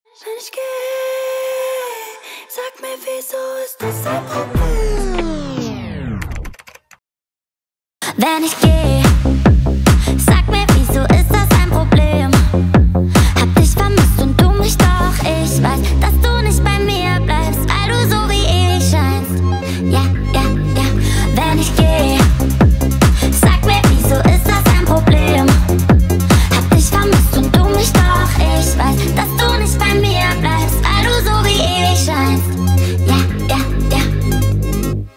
Wenn ich gehe, sag mir, wieso ist das ein Problem? Wenn ich gehe